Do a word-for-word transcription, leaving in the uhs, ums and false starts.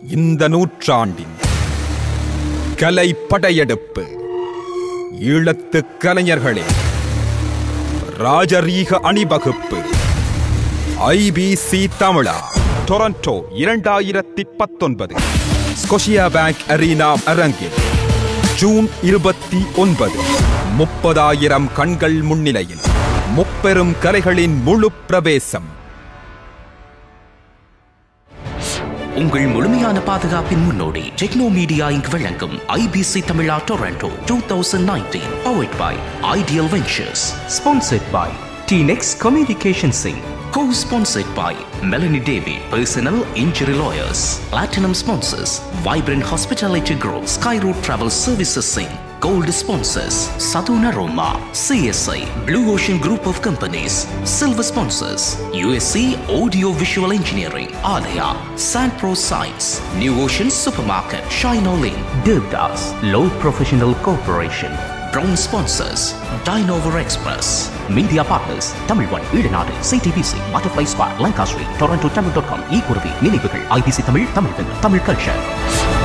இந்த நூற்றாண்டின் கலை படையெடுப்பு ஈழத்து கலைஞர்களே ராஜரீக அணிவகுப்பு ஐபிசி தமிழா டொரண்டோ இரண்டாயிரத்தி பத்தொன்பது ஸ்கொஷியா பேங்க் அரீனா அரங்கில் ஜூன் இருபத்தி ஒன்பது முப்பதாயிரம் கண்கள் முன்னிலையில் முப்பெரும் கலைகளின் முழு பிரவேசம். உங்கள் முழுமையான பாதுகாப்பின் முன்னோடி டெக்னோ மீடியா இங்க் வழங்கும் IBC Tamizha Toronto twenty nineteen powered by Ideal Ventures, sponsored by T-Nex Communications Inc, co-sponsored by Melanie David Personal Injury Lawyers, Platinum sponsors Vibrant Hospitality Group, Skyroad Travel Services Inc, Gold sponsors Sadhuna Roma, C S I, Blue Ocean Group of Companies, Silver sponsors U S C Audio Visual Engineering, Alaya, Sandpro Science, New Ocean Supermarket, Shine-O-Link, Devdas Law Professional Corporation, Brown sponsors Dinover Express, Media Partners Tamil One, Idanadu, C T B C, Butterfly Squad, Lancaster, Toronto Tamil dot com, E-Kurvi, நினைவுகள் IBC Tamil, Tamil, Tamil culture.